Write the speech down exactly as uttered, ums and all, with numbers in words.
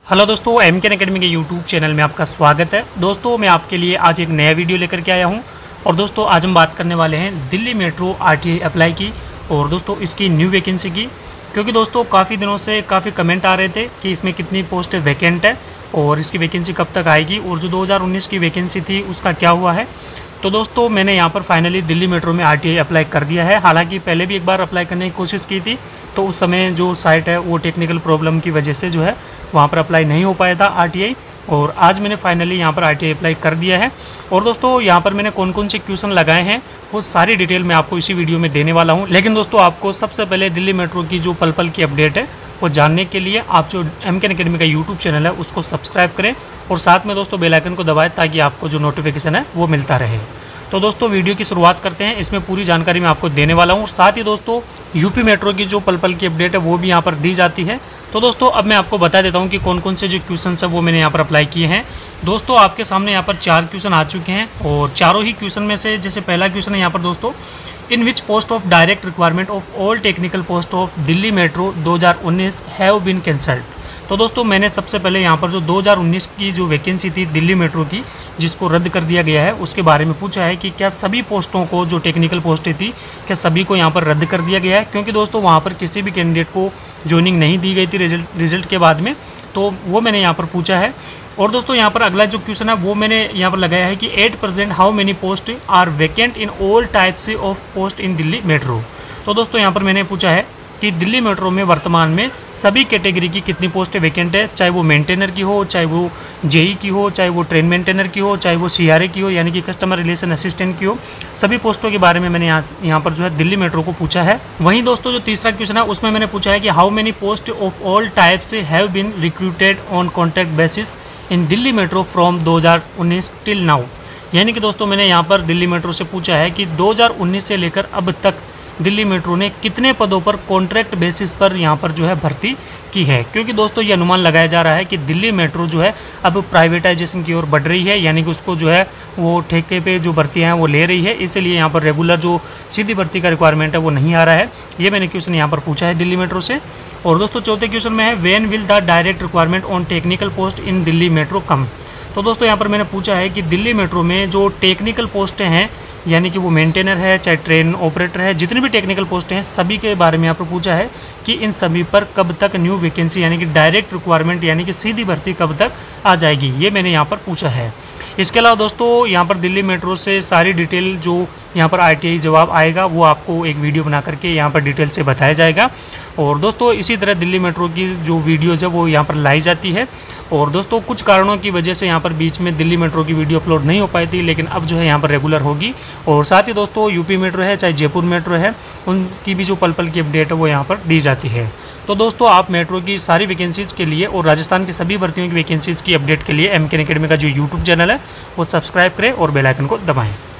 Hello दोस्तों, M के academy के यूट्यूब चैनल में आपका स्वागत है। दोस्तों मैं आपके लिए आज एक नया वीडियो लेकर के आया हूं और दोस्तों आज हम बात करने वाले हैं दिल्ली मेट्रो आरटीआई अप्लाई की और दोस्तों इसकी न्यू वैकेंसी की। क्योंकि दोस्तों काफ़ी दिनों से काफ़ी कमेंट आ रहे थे कि इसमें कितनी पोस्ट वैकेंट है और इसकी वैकेंसी कब तक आएगी और जो दो हज़ार उन्नीस की वैकेंसी थी उसका क्या हुआ है। तो दोस्तों मैंने यहाँ पर फाइनली दिल्ली मेट्रो में आरटीआई अप्लाई कर दिया है। हालांकि पहले भी एक बार अप्लाई करने की कोशिश की थी, तो उस समय जो साइट है वो टेक्निकल प्रॉब्लम की वजह से जो है वहाँ पर अप्लाई नहीं हो पाया था आरटीआई। और आज मैंने फाइनली यहाँ पर आरटीआई अप्लाई कर दिया है। और दोस्तों यहाँ पर मैंने कौन कौन से क्वेश्चन लगाए हैं वो सारी डिटेल मैं आपको इसी वीडियो में देने वाला हूँ। लेकिन दोस्तों आपको सबसे पहले दिल्ली मेट्रो की जो पल पल की अपडेट है वो जानने के लिए आप जो एम के अकेडमी का यूट्यूब चैनल है उसको सब्सक्राइब करें और साथ में दोस्तों बेल आइकन को दबाएं ताकि आपको जो नोटिफिकेशन है वो मिलता रहे। तो दोस्तों वीडियो की शुरुआत करते हैं। इसमें पूरी जानकारी मैं आपको देने वाला हूँ और साथ ही दोस्तों यूपी मेट्रो की जो पल पल की अपडेट है वो भी यहाँ पर दी जाती है। तो दोस्तों अब मैं आपको बता देता हूँ कि कौन कौन से जो क्वेश्चन है वो मैंने यहाँ पर अप्लाई किए हैं। दोस्तों आपके सामने यहाँ पर चार क्वेश्चन आ चुके हैं और चारों ही क्वेश्चन में से जैसे पहला क्वेश्चन है यहाँ पर दोस्तों, in which post of direct requirement of all technical post of Delhi metro दो हज़ार उन्नीस हैव बीन कैंसल्ड। तो दोस्तों मैंने सबसे पहले यहाँ पर जो दो हज़ार उन्नीस की जो वैकेंसी थी दिल्ली मेट्रो की जिसको रद्द कर दिया गया है उसके बारे में पूछा है कि क्या सभी पोस्टों को जो टेक्निकल पोस्टें थी क्या सभी को यहाँ पर रद्द कर दिया गया है। क्योंकि दोस्तों वहाँ पर किसी भी कैंडिडेट को ज्वाइनिंग नहीं दी गई थी रिजल्ट रिजल्ट के बाद में, तो वो मैंने यहाँ पर पूछा है। और दोस्तों यहाँ पर अगला जो क्वेश्चन है वो मैंने यहाँ पर लगाया है कि eight percent how many post are vacant in all types of post in Delhi metro. तो दोस्तों यहाँ पर मैंने पूछा है कि दिल्ली मेट्रो में वर्तमान में सभी कैटेगरी की कितनी पोस्टें वैकेंट है, चाहे वो मेंटेनर की हो, चाहे वो जेई की हो, चाहे वो ट्रेन मेंटेनर की हो, चाहे वो सीआरए की हो यानी कि कस्टमर रिलेशन असिस्टेंट की हो। सभी पोस्टों के बारे में मैंने यहाँ यहाँ पर जो है दिल्ली मेट्रो को पूछा है। वहीं दोस्तों जो तीसरा क्वेश्चन है उसमें मैंने पूछा है कि how many post of all types have been recruited on contract basis in Delhi metro from दो हज़ार उन्नीस टिल नाउ। यानी कि दोस्तों मैंने यहाँ पर दिल्ली मेट्रो से पूछा है कि दो हज़ार उन्नीस से लेकर अब तक दिल्ली मेट्रो ने कितने पदों पर कॉन्ट्रैक्ट बेसिस पर यहाँ पर जो है भर्ती की है। क्योंकि दोस्तों ये अनुमान लगाया जा रहा है कि दिल्ली मेट्रो जो है अब प्राइवेटाइजेशन की ओर बढ़ रही है, यानी कि उसको जो है वो ठेके पे जो भर्तियाँ हैं वो ले रही है, इसलिए यहाँ पर रेगुलर जो सीधी भर्ती का रिक्वायरमेंट है वो नहीं आ रहा है। ये मैंने क्वेश्चन यहाँ पर पूछा है दिल्ली मेट्रो से। और दोस्तों चौथे क्वेश्चन में है when will the direct requirement on technical post in Delhi metro come. तो दोस्तों यहाँ पर मैंने पूछा है कि दिल्ली मेट्रो में जो टेक्निकल पोस्टें हैं यानी कि वो मेंटेनर है चाहे ट्रेन ऑपरेटर है, जितनी भी टेक्निकल पोस्टें हैं सभी के बारे में यहाँ पर पूछा है कि इन सभी पर कब तक न्यू वैकेंसी यानी कि डायरेक्ट रिक्वायरमेंट यानी कि सीधी भर्ती कब तक आ जाएगी, ये मैंने यहाँ पर पूछा है। इसके अलावा दोस्तों यहाँ पर दिल्ली मेट्रो से सारी डिटेल जो यहाँ पर आरटीआई जवाब आएगा वो आपको एक वीडियो बना करके यहाँ पर डिटेल से बताया जाएगा। और दोस्तों इसी तरह दिल्ली मेट्रो की जो वीडियोज़ है वो यहाँ पर लाई जाती है। और दोस्तों कुछ कारणों की वजह से यहाँ पर बीच में दिल्ली मेट्रो की वीडियो अपलोड नहीं हो पाई थी, लेकिन अब जो है यहाँ पर रेगुलर होगी। और साथ ही दोस्तों यूपी मेट्रो है चाहे जयपुर मेट्रो है उनकी भी जो पल पल की अपडेट है वो यहाँ पर दी जाती है। तो दोस्तों आप मेट्रो की सारी वैकेंसीज़ के लिए और राजस्थान की सभी भर्तियों की वैकेंसीज़ की अपडेट के लिए एम के अकेडमी का जो यूट्यूब चैनल है वो सब्सक्राइब करें और बेल आइकन को दबाएं।